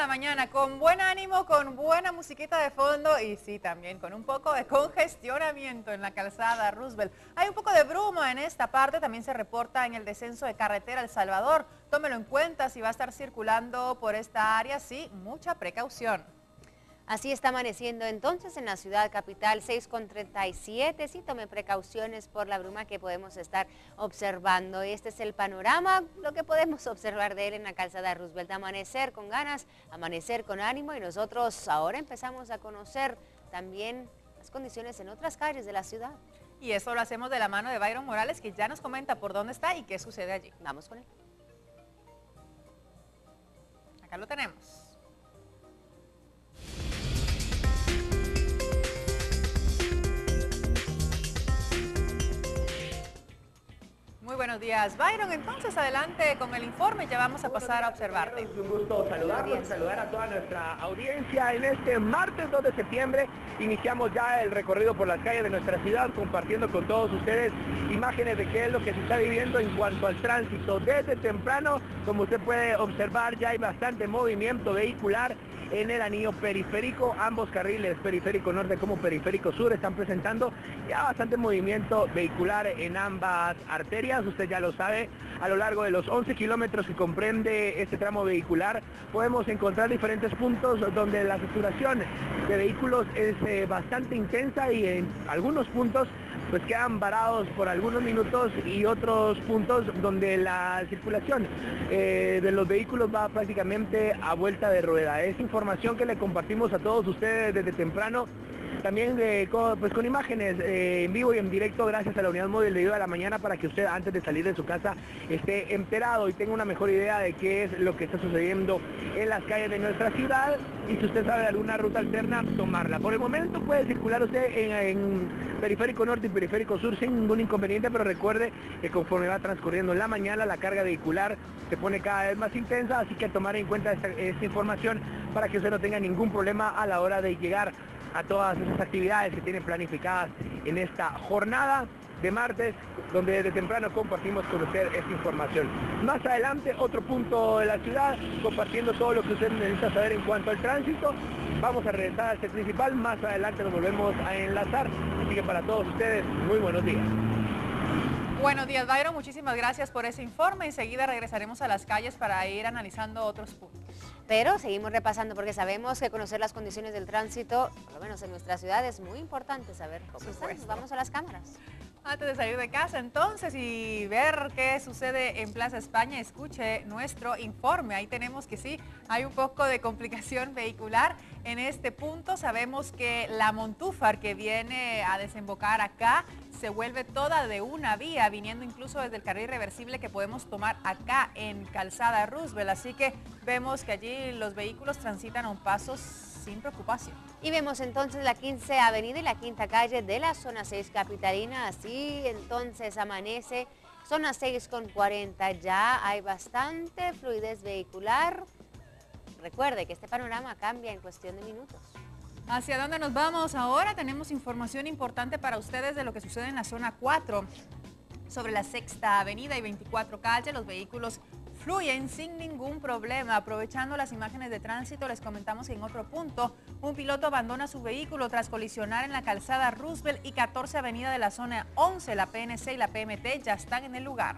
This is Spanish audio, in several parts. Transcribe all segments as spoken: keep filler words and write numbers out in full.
la mañana con buen ánimo, con buena musiquita de fondo y sí, también con un poco de congestionamiento en la calzada Roosevelt. Hay un poco de bruma en esta parte, también se reporta en el descenso de carretera El Salvador. Tómelo en cuenta si va a estar circulando por esta área, sí, mucha precaución. Así está amaneciendo entonces en la ciudad capital, seis con treinta y siete. Sí, tome precauciones por la bruma que podemos estar observando. Este es el panorama, lo que podemos observar de él en la calzada Roosevelt. Amanecer con ganas, amanecer con ánimo y nosotros ahora empezamos a conocer también las condiciones en otras calles de la ciudad. Y eso lo hacemos de la mano de Byron Morales, que ya nos comenta por dónde está y qué sucede allí. Vamos con él. Acá lo tenemos. Muy buenos días, Byron. Entonces, adelante con el informe, ya vamos a pasar a observarte. Es un gusto saludarlos y saludar a toda nuestra audiencia en este martes dos de septiembre. Iniciamos ya el recorrido por las calles de nuestra ciudad, compartiendo con todos ustedes imágenes de qué es lo que se está viviendo en cuanto al tránsito. Desde temprano, como usted puede observar, ya hay bastante movimiento vehicular en el anillo periférico. Ambos carriles, periférico norte como periférico sur, están presentando ya bastante movimiento vehicular en ambas arterias. Usted ya lo sabe, a lo largo de los once kilómetros que comprende este tramo vehicular, podemos encontrar diferentes puntos donde la saturación de vehículos es eh, bastante intensa y en algunos puntos pues quedan varados por algunos minutos y otros puntos donde la circulación eh, de los vehículos va prácticamente a vuelta de rueda. Es información que le compartimos a todos ustedes desde temprano, también eh, con, pues con imágenes eh, en vivo y en directo gracias a la unidad móvil de Ayuda a la Mañana, para que usted antes de salir de su casa esté enterado y tenga una mejor idea de qué es lo que está sucediendo en las calles de nuestra ciudad, y si usted sabe de alguna ruta alterna, tomarla. Por el momento puede circular usted en, en periférico norte y periférico sur sin ningún inconveniente, pero recuerde que conforme va transcurriendo la mañana, la carga vehicular se pone cada vez más intensa, así que tomar en cuenta esta, esta información para que usted no tenga ningún problema a la hora de llegar a todas esas actividades que tienen planificadas en esta jornada de martes, donde desde temprano compartimos con usted esta información. Más adelante, otro punto de la ciudad, compartiendo todo lo que usted necesita saber en cuanto al tránsito. Vamos a regresar al set principal, más adelante nos volvemos a enlazar, así que para todos ustedes, muy buenos días. Buenos días, Byron, muchísimas gracias por ese informe. Enseguida regresaremos a las calles para ir analizando otros puntos. Pero seguimos repasando porque sabemos que conocer las condiciones del tránsito, por lo menos en nuestra ciudad, es muy importante saber cómo están. Vamos a las cámaras. Antes de salir de casa, entonces, y ver qué sucede en Plaza España, escuche nuestro informe. Ahí tenemos que sí, hay un poco de complicación vehicular en este punto. Sabemos que la Montúfar que viene a desembocar acá se vuelve toda de una vía, viniendo incluso desde el carril reversible que podemos tomar acá en Calzada Roosevelt. Así que vemos que allí los vehículos transitan a un paso sin preocupación. Y vemos entonces la quince avenida y la quinta calle de la zona seis capitalina. Así entonces amanece zona seis con cuarenta. Ya hay bastante fluidez vehicular. Recuerde que este panorama cambia en cuestión de minutos. ¿Hacia dónde nos vamos ahora? Tenemos información importante para ustedes de lo que sucede en la zona cuatro. Sobre la sexta avenida y veinticuatro calle, los vehículos fluyen sin ningún problema. Aprovechando las imágenes de tránsito, les comentamos que en otro punto, un piloto abandona su vehículo tras colisionar en la calzada Roosevelt y catorce avenida de la zona once. La P N C y la P M T ya están en el lugar.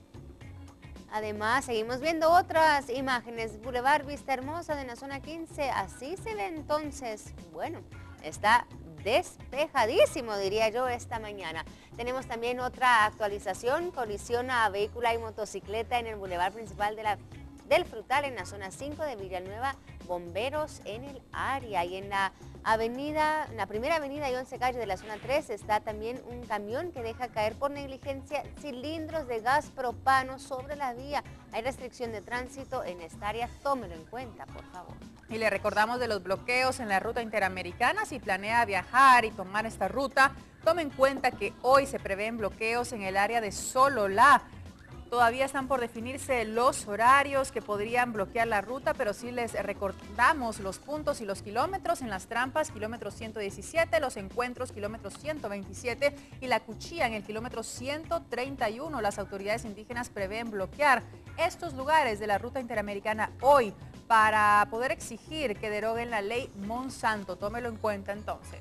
Además, seguimos viendo otras imágenes. Boulevard Vista Hermosa de la zona quince, así se ve entonces. Bueno, está despejadísimo, diría yo, esta mañana. Tenemos también otra actualización, colisiona a vehículo y motocicleta en el bulevar principal de la, del Frutal en la zona cinco de Villanueva, bomberos en el área. Y en la avenida, en la primera avenida y once calle de la zona tres está también un camión que deja caer por negligencia cilindros de gas propano sobre la vía. Hay restricción de tránsito en esta área, tómelo en cuenta, por favor. Y le recordamos de los bloqueos en la ruta interamericana. Si planea viajar y tomar esta ruta, tome en cuenta que hoy se prevén bloqueos en el área de Sololá. Todavía están por definirse los horarios que podrían bloquear la ruta, pero sí les recordamos los puntos y los kilómetros. En Las Trampas, kilómetro ciento diecisiete, Los Encuentros, kilómetro ciento veintisiete y La Cuchilla en el kilómetro ciento treinta y uno. Las autoridades indígenas prevén bloquear estos lugares de la ruta interamericana hoy para poder exigir que deroguen la ley Monsanto. Tómelo en cuenta entonces.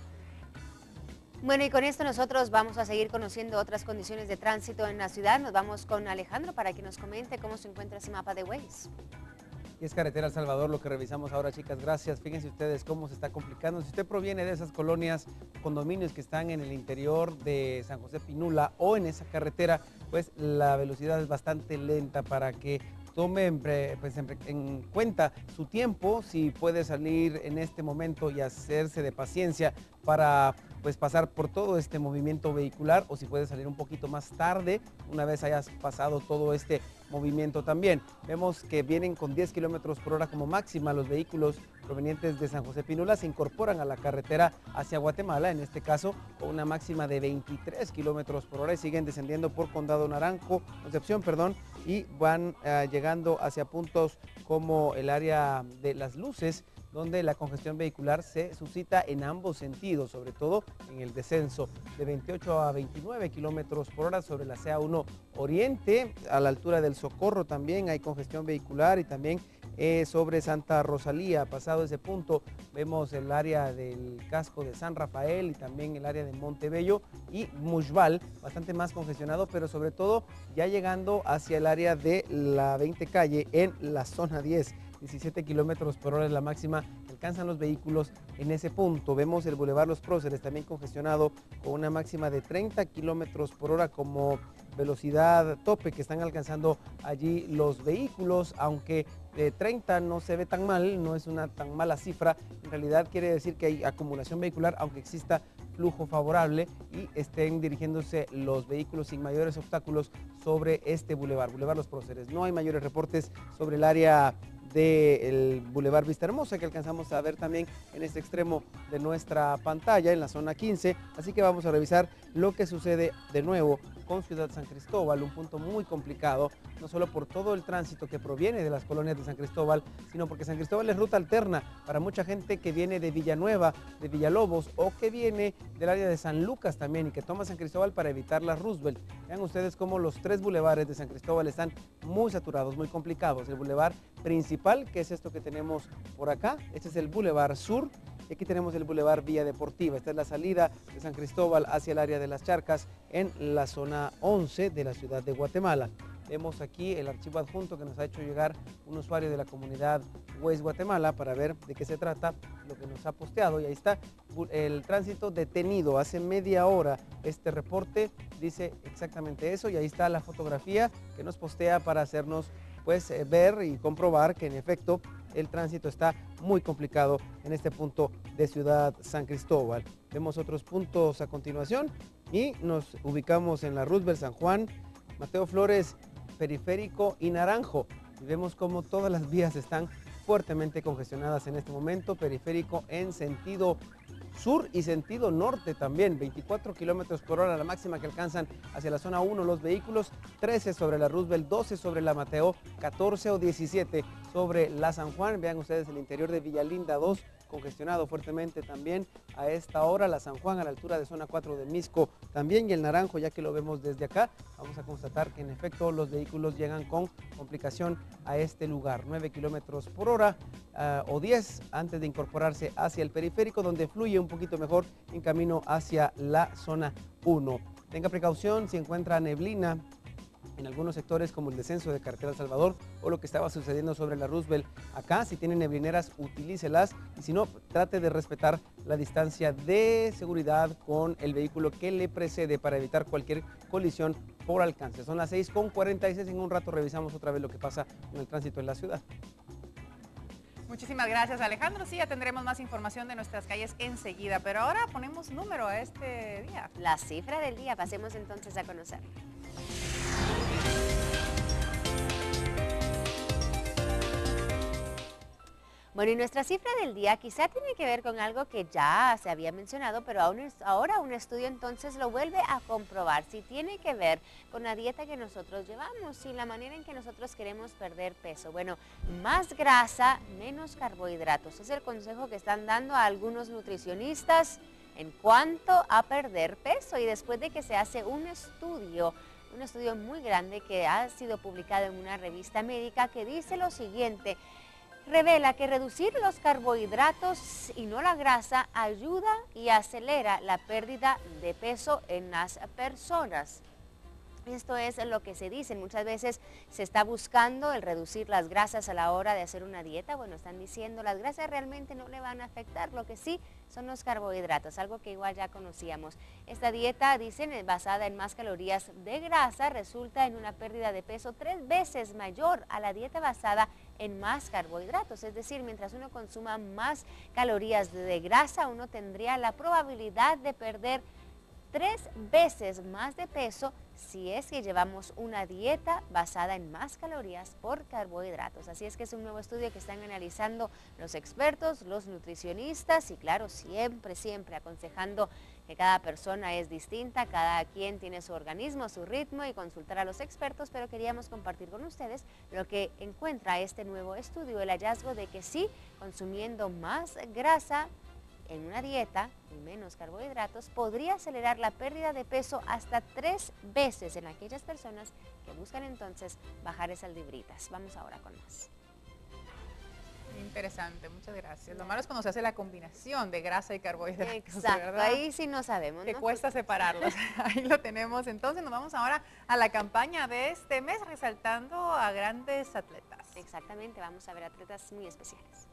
Bueno, y con esto nosotros vamos a seguir conociendo otras condiciones de tránsito en la ciudad. Nos vamos con Alejandro para que nos comente cómo se encuentra ese mapa de Waze. Y es carretera El Salvador lo que revisamos ahora, chicas, gracias. Fíjense ustedes cómo se está complicando. Si usted proviene de esas colonias, condominios que están en el interior de San José Pinula o en esa carretera, pues la velocidad es bastante lenta para que tome pues, en cuenta su tiempo, si puede salir en este momento y hacerse de paciencia para pues, pasar por todo este movimiento vehicular, o si puede salir un poquito más tarde, una vez hayas pasado todo este movimiento también. Vemos que vienen con diez kilómetros por hora como máxima los vehículos provenientes de San José Pinula, se incorporan a la carretera hacia Guatemala, en este caso con una máxima de veintitrés kilómetros por hora y siguen descendiendo por Condado Naranjo, Concepción, perdón, y van uh, llegando hacia puntos como el área de Las Luces, donde la congestión vehicular se suscita en ambos sentidos, sobre todo en el descenso de veintiocho a veintinueve kilómetros por hora sobre la C A uno Oriente, a la altura del Socorro también hay congestión vehicular y también eh, sobre Santa Rosalía. Pasado ese punto vemos el área del casco de San Rafael y también el área de Montebello y Mushbal, bastante más congestionado, pero sobre todo ya llegando hacia el área de la veinte calle en la zona diez. diecisiete kilómetros por hora es la máxima que alcanzan los vehículos en ese punto. Vemos el Boulevard Los Próceres también congestionado con una máxima de treinta kilómetros por hora como velocidad tope que están alcanzando allí los vehículos, aunque de treinta no se ve tan mal, no es una tan mala cifra, en realidad quiere decir que hay acumulación vehicular, aunque exista flujo favorable y estén dirigiéndose los vehículos sin mayores obstáculos sobre este bulevar, Boulevard Los Próceres. No hay mayores reportes sobre el área del Boulevard Vista Hermosa que alcanzamos a ver también en este extremo de nuestra pantalla en la zona quince, así que vamos a revisar lo que sucede de nuevo con Ciudad San Cristóbal, un punto muy complicado, no solo por todo el tránsito que proviene de las colonias de San Cristóbal, sino porque San Cristóbal es ruta alterna para mucha gente que viene de Villanueva, de Villalobos o que viene del área de San Lucas también y que toma San Cristóbal para evitar la Roosevelt. Vean ustedes cómo los tres bulevares de San Cristóbal están muy saturados, muy complicados. El bulevar principal, que es esto que tenemos por acá, este es el Boulevard Sur, y aquí tenemos el Boulevard Vía Deportiva. Esta es la salida de San Cristóbal hacia el área de las Charcas en la zona once de la ciudad de Guatemala. Vemos aquí el archivo adjunto que nos ha hecho llegar un usuario de la comunidad Waze Guatemala para ver de qué se trata, lo que nos ha posteado, y ahí está el tránsito detenido. Hace media hora este reporte dice exactamente eso y ahí está la fotografía que nos postea para hacernos pues eh, ver y comprobar que en efecto el tránsito está muy complicado en este punto de Ciudad San Cristóbal. Vemos otros puntos a continuación y nos ubicamos en la Roosevelt, San Juan, Mateo Flores, Periférico y Naranjo. Y vemos como todas las vías están fuertemente congestionadas en este momento. Periférico en sentido sur y sentido norte también, veinticuatro kilómetros por hora la máxima que alcanzan hacia la zona uno los vehículos, trece sobre la Roosevelt, doce sobre la Mateo, catorce o diecisiete sobre la San Juan. Vean ustedes el interior de Villalinda dos, congestionado fuertemente también a esta hora, la San Juan a la altura de zona cuatro de Misco también, y el Naranjo, ya que lo vemos desde acá, vamos a constatar que en efecto los vehículos llegan con complicación a este lugar, nueve kilómetros por hora uh, o diez antes de incorporarse hacia el periférico, donde fluye un poquito mejor en camino hacia la zona uno. Tenga precaución si encuentra neblina en algunos sectores como el descenso de Carretera El Salvador o lo que estaba sucediendo sobre la Roosevelt. Acá, si tienen neblineras, utilícelas y si no, trate de respetar la distancia de seguridad con el vehículo que le precede para evitar cualquier colisión por alcance. Son las seis con cuarenta y seis, en un rato revisamos otra vez lo que pasa con el tránsito en la ciudad. Muchísimas gracias, Alejandro. Sí, ya tendremos más información de nuestras calles enseguida, pero ahora ponemos número a este día. La cifra del día, pasemos entonces a conocer. Bueno, y nuestra cifra del día quizá tiene que ver con algo que ya se había mencionado, pero aún es, ahora un estudio entonces lo vuelve a comprobar, si tiene que ver con la dieta que nosotros llevamos y la manera en que nosotros queremos perder peso. Bueno, más grasa, menos carbohidratos, es el consejo que están dando a algunos nutricionistas en cuanto a perder peso, y después de que se hace un estudio, un estudio muy grande que ha sido publicado en una revista médica que dice lo siguiente: revela que reducir los carbohidratos y no la grasa ayuda y acelera la pérdida de peso en las personas. Esto es lo que se dice. Muchas veces se está buscando el reducir las grasas a la hora de hacer una dieta. Bueno, están diciendo las grasas realmente no le van a afectar, lo que sí son los carbohidratos, algo que igual ya conocíamos. Esta dieta, dicen, basada en más calorías de grasa, resulta en una pérdida de peso tres veces mayor a la dieta basada en más carbohidratos. Es decir, mientras uno consuma más calorías de grasa, uno tendría la probabilidad de perder tres veces más de peso si es que llevamos una dieta basada en más calorías por carbohidratos. Así es que es un nuevo estudio que están analizando los expertos, los nutricionistas y claro, siempre, siempre aconsejando que cada persona es distinta, cada quien tiene su organismo, su ritmo y consultar a los expertos, pero queríamos compartir con ustedes lo que encuentra este nuevo estudio, el hallazgo de que sí, consumiendo más grasa en una dieta y menos carbohidratos podría acelerar la pérdida de peso hasta tres veces en aquellas personas que buscan entonces bajar esas libritas. Vamos ahora con más. Interesante, muchas gracias. Lo malo es cuando se hace la combinación de grasa y carbohidratos. Exacto, ¿verdad? ahí sí no sabemos, Que ¿no? cuesta separarlos. Ahí lo tenemos. Entonces nos vamos ahora a la campaña de este mes resaltando a grandes atletas. Exactamente, vamos a ver atletas muy especiales.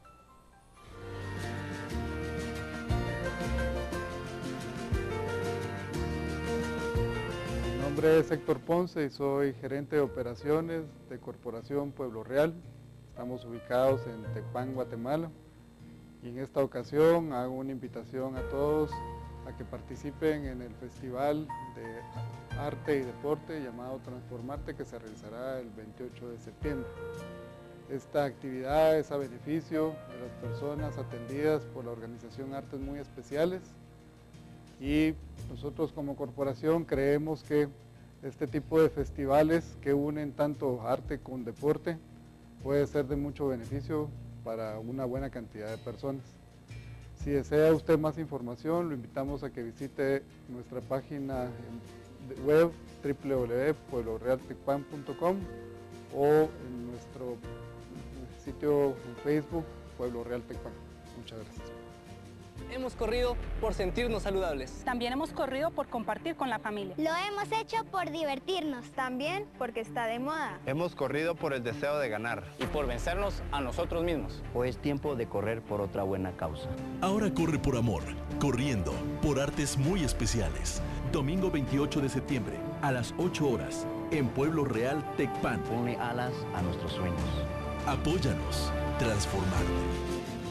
Mi nombre es Héctor Ponce y soy gerente de operaciones de Corporación Pueblo Real. Estamos ubicados en Tecpan, Guatemala. Y en esta ocasión hago una invitación a todos a que participen en el Festival de Arte y Deporte llamado Transformarte, que se realizará el veintiocho de septiembre. Esta actividad es a beneficio de las personas atendidas por la organización Artes Muy Especiales. Y nosotros como corporación creemos que este tipo de festivales que unen tanto arte con deporte puede ser de mucho beneficio para una buena cantidad de personas. Si desea usted más información, lo invitamos a que visite nuestra página web doble u doble u doble u punto pueblo real tecpan punto com o en nuestro sitio en Facebook Pueblo Real Tecpan. Muchas gracias. Hemos corrido por sentirnos saludables. También hemos corrido por compartir con la familia. Lo hemos hecho por divertirnos. También porque está de moda. Hemos corrido por el deseo de ganar. Y por vencernos a nosotros mismos. Hoy es tiempo de correr por otra buena causa. Ahora corre por amor, corriendo por Artes Muy Especiales. Domingo veintiocho de septiembre a las ocho horas en Pueblo Real Tecpan. Ponle alas a nuestros sueños. Apóyanos, transformarte.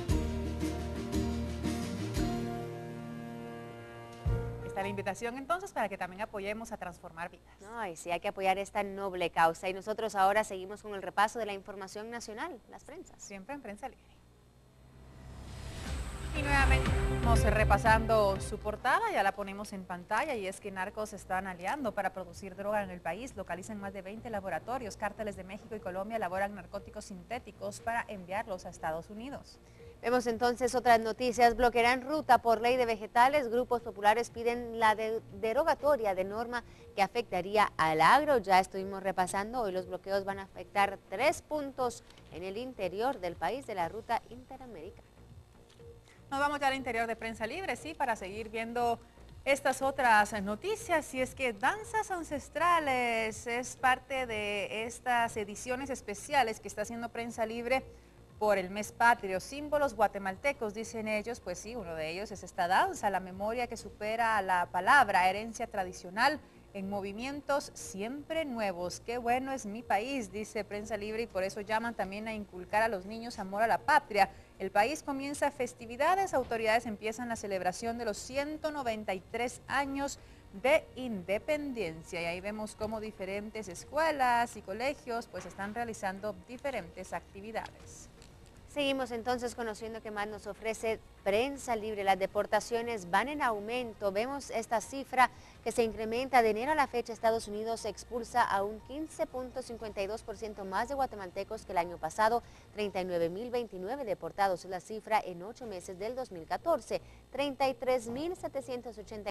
La invitación entonces para que también apoyemos a transformar vidas. Ay, sí, hay que apoyar esta noble causa. Y nosotros ahora seguimos con el repaso de la información nacional, las prensas. Siempre en Prensa Libre. Y nuevamente vamos repasando su portada, ya la ponemos en pantalla, y es que narcos están aliando para producir droga en el país. Localizan más de veinte laboratorios. Cárteles de México y Colombia elaboran narcóticos sintéticos para enviarlos a Estados Unidos. Vemos entonces otras noticias. Bloquearán ruta por ley de vegetales. Grupos populares piden la de derogatoria de norma que afectaría al agro. Ya estuvimos repasando, hoy los bloqueos van a afectar tres puntos en el interior del país de la ruta interamericana. Nos vamos ya al interior de Prensa Libre, sí, para seguir viendo estas otras noticias. Y es que Danzas Ancestrales es parte de estas ediciones especiales que está haciendo Prensa Libre por el mes patrio. Símbolos guatemaltecos, dicen ellos. Pues sí, uno de ellos es esta danza, la memoria que supera a la palabra, herencia tradicional en movimientos siempre nuevos. Qué bueno es mi país, dice Prensa Libre, y por eso llaman también a inculcar a los niños amor a la patria. El país comienza festividades, autoridades empiezan la celebración de los ciento noventa y tres años de independencia, y ahí vemos cómo diferentes escuelas y colegios pues están realizando diferentes actividades. Seguimos entonces conociendo qué más nos ofrece Prensa Libre. Las deportaciones van en aumento. Vemos esta cifra que se incrementa. De enero a la fecha, Estados Unidos expulsa a un quince punto cincuenta y dos por ciento más de guatemaltecos que el año pasado. treinta y nueve mil veintinueve deportados es la cifra en ocho meses del dos mil catorce. treinta y tres mil setecientos ochenta